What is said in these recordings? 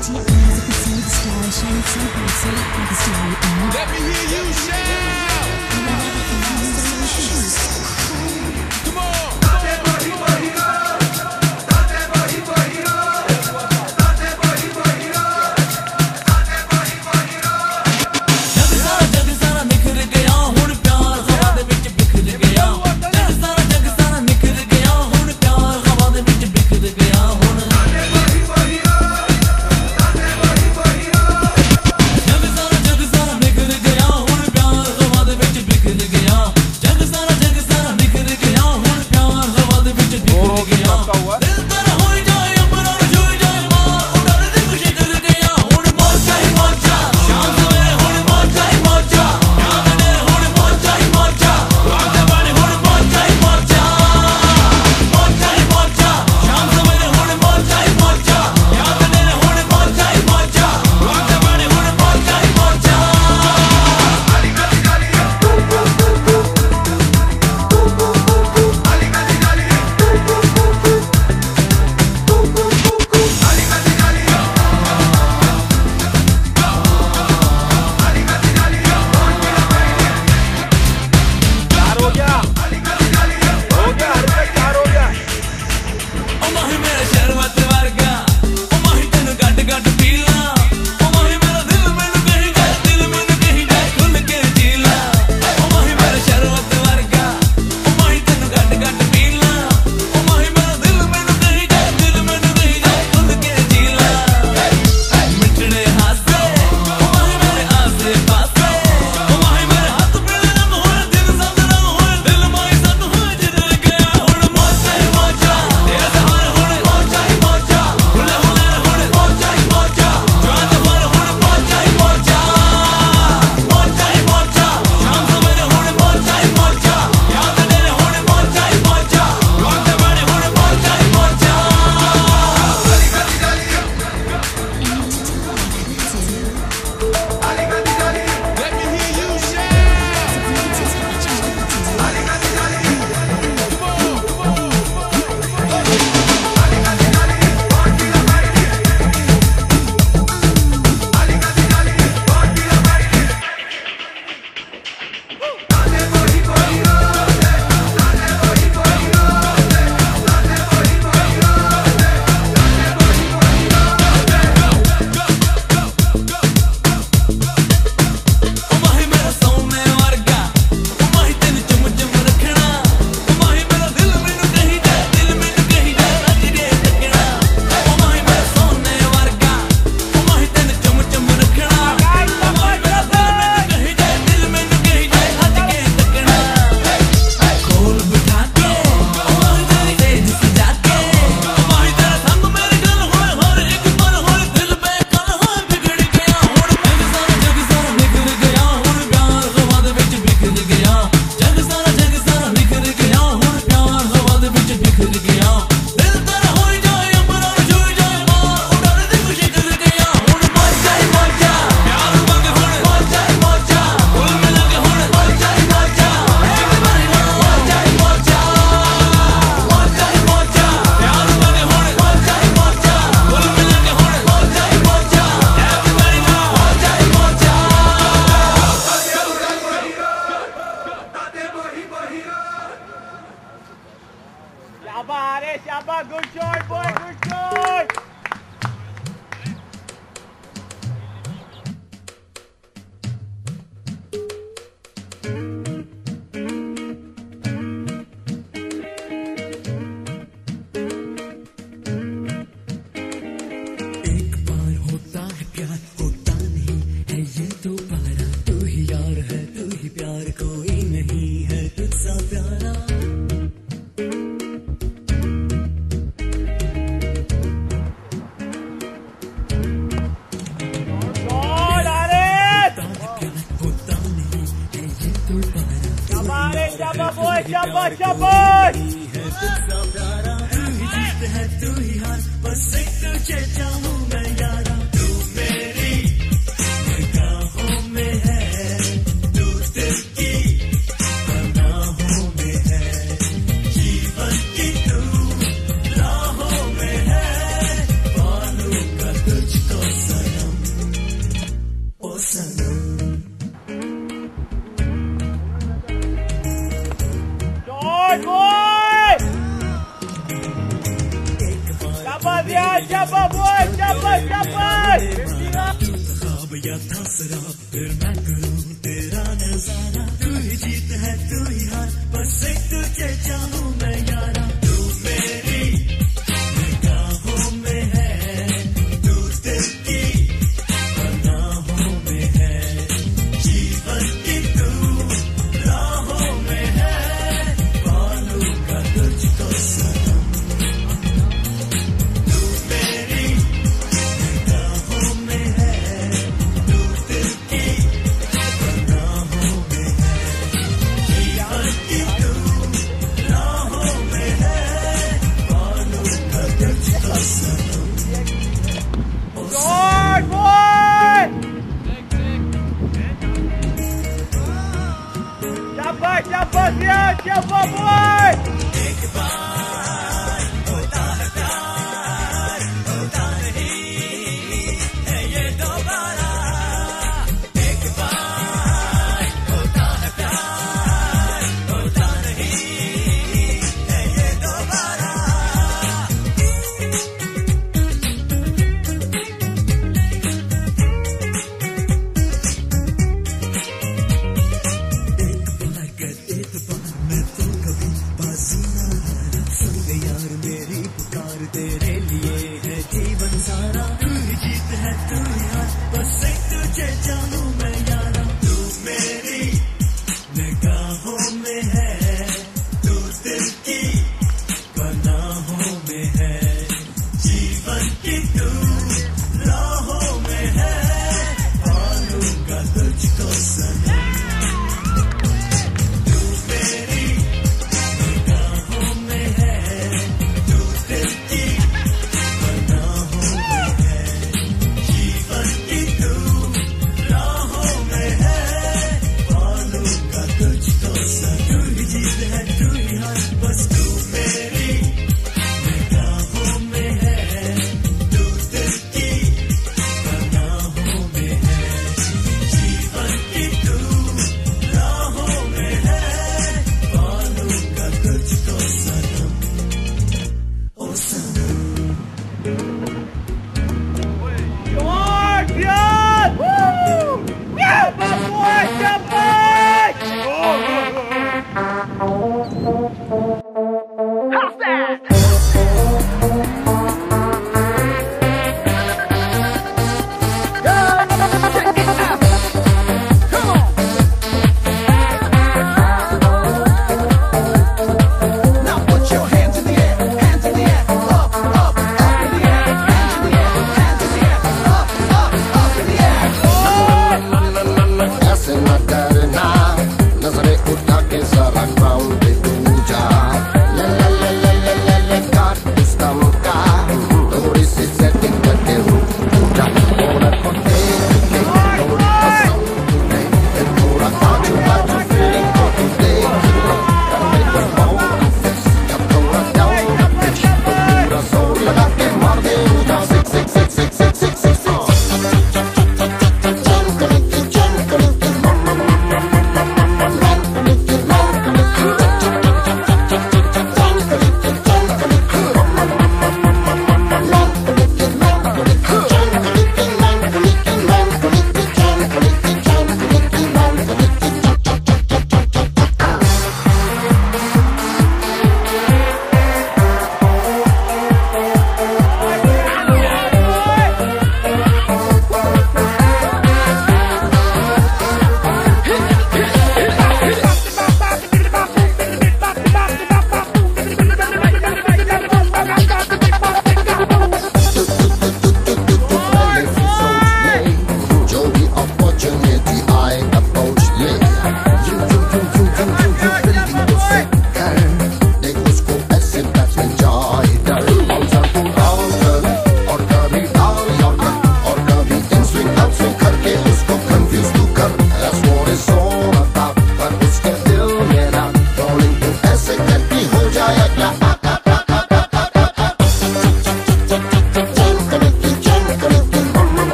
into your eyes, I can see the stars shining so bright, so like a starry. Let me hear you shout! Come on! Shabba, good shot, boy, good shot! एक बार होता है प्यार, होता नहीं है ये दोबारा। तू ही यार है, तू ही प्यार, कोई नहीं है तुझसा प्यारा। शाबाश शाबाश है तू ही हार, बस एक तुझे चाहूं मैं यारा। तू मेरी निगाहों में है, तू दिल की पनाहों में है, जीवन की तू राहों में है। बालों का तुझको joy, boy! Shabash, yeah, shabash, boy! Shabash, shabash! ख्वाब या था शराब फिर मैं करूं तेरा नजारा तू ही जीत है तू ही हार बस एक तुझे चाहूं मैं यारा तू मेरी निगाहों में है तू दिल की पनाहों में है जीवन की तू राहों में है बालों का तुझको सनम तू मेरी निगाहों में है तू दिल की पनाहों में है जीवन की तू राहों में है बालों का तुझको सनम Joy, boy! Shabash, shabash, yeah, shabash, boy! एक बार होता है प्यार होता नहीं है ये दोबारा एक बार होता है प्यार होता नहीं है ये दोबारा एक बार कर एक बार मैं तो कभी बाजी ना हारा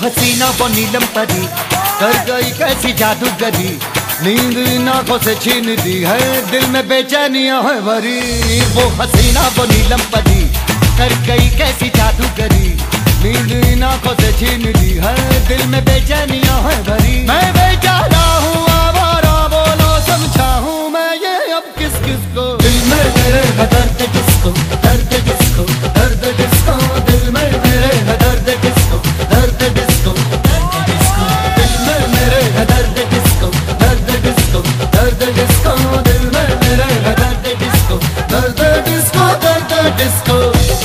हसीना वो नीलम परी कर गई कैसी जादूगरी, नींद इन आंखों से छीन दी है, दिल में बेचैनियां है भरी। वो हसीना वो नीलम परी कर गई कैसी जादूगरी, नींद इन आंखों से छीन दी है, दिल में बेचैनियां है भरी। मैं बेचारा हूँ आवारा, बोलो समझाऊं मैं ये अब किस किस को। दिल में मेरे है दर्द किसको, दर्द किसको, दर्द किसको, दिल में मेरे है दर्द किसको, दर्द किसको, दर्द किसको, दिल में मेरे है दर्द किसको, दर्द किसको, दर्द किसको, दिल में मेरे है दर्द किसको, दर्द किसको, दर्द किसको।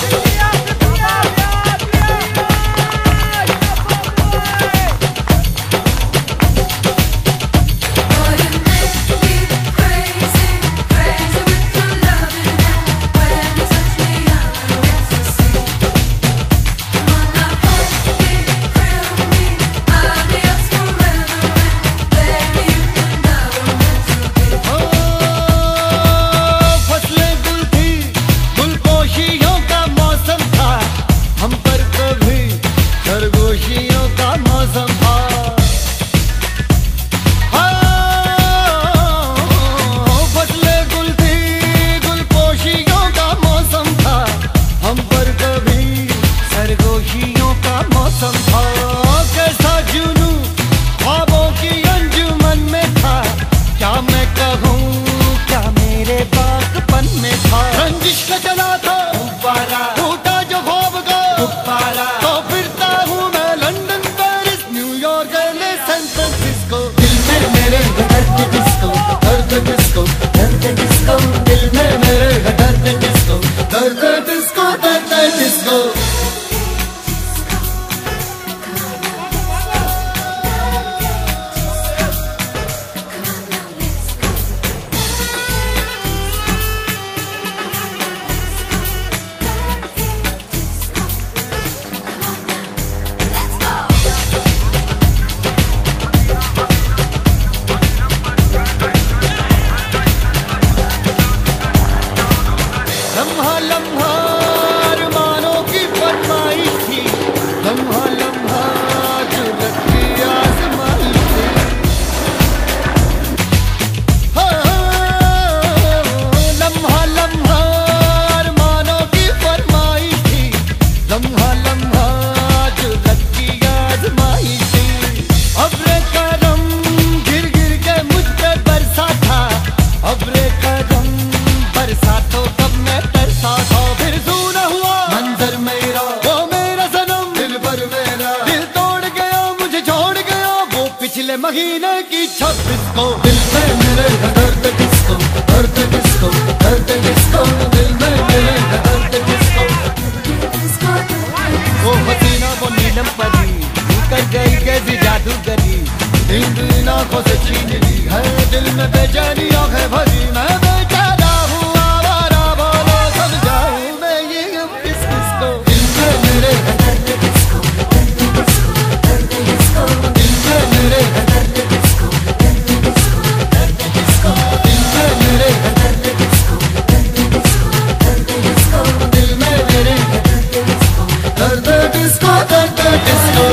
महीने की 26 को। दिल में मेरे है दर्द किसको, दर्द किसको, दर्द किसको, दिल में मेरे है दर्द किसको। वो हसीना वो नीलम परी कर गई कैसी जादूगरी, नींद इन आंखों से छीन ली है, दिल में बेचैनियां है भरी। मैं बेचारा हूँ आवारा, बोलो समझाऊं मैं ये अब किस किसको। दिल में मेरे है दर्द किसको, दर्द किसको, दर्द किसको, दिल में मेरे है दर्द किसको, दर्द किसको, दर्द किसको, दिल में मेरे है दर्द किसको, दर्द किसको, दर्द किसको, दिल में मेरे है दर्द किसको, दर्द किसको, दर्द किसको।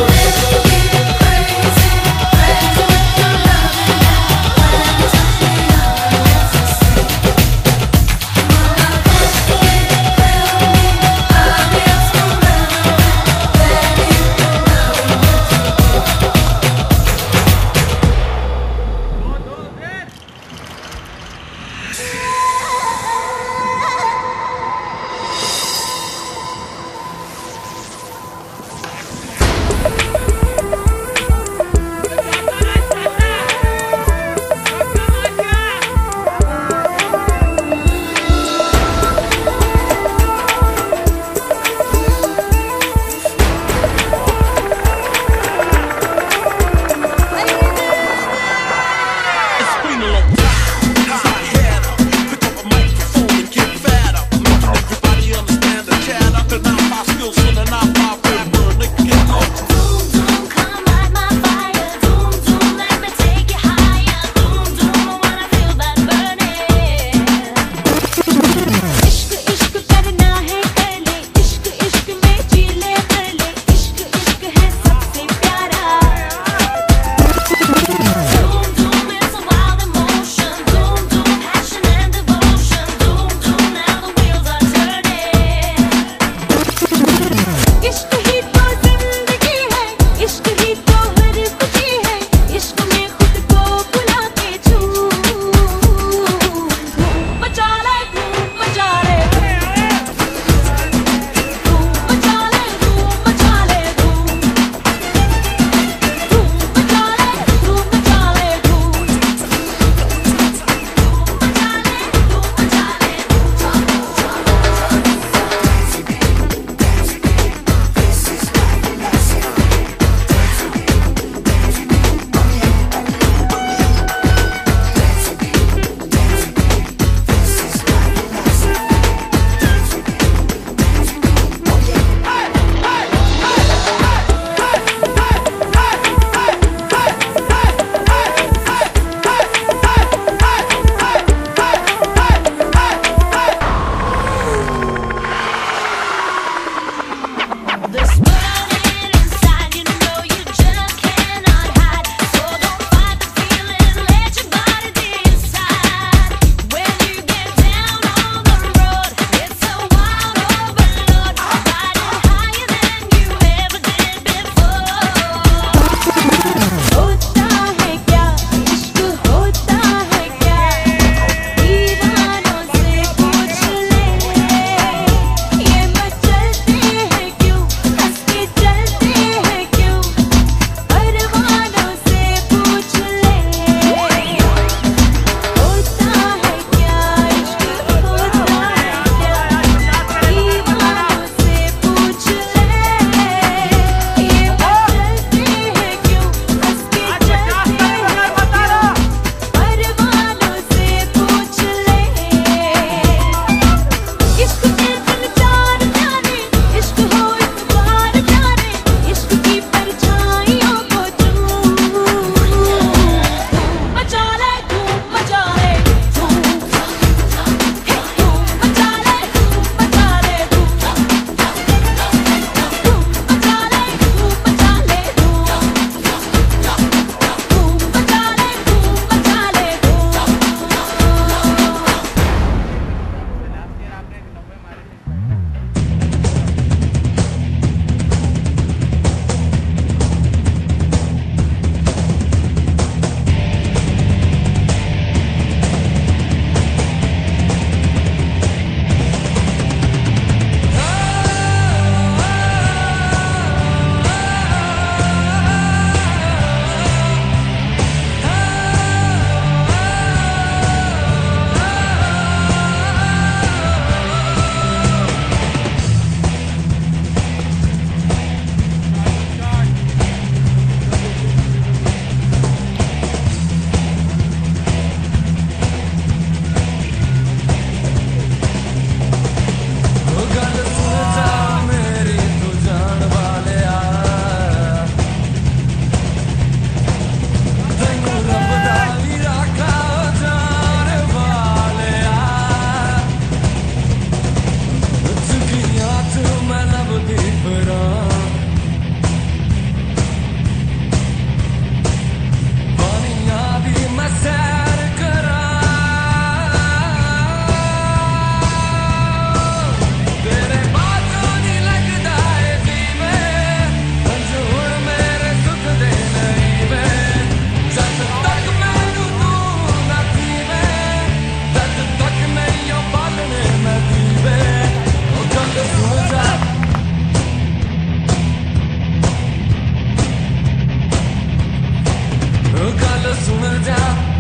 सुन जा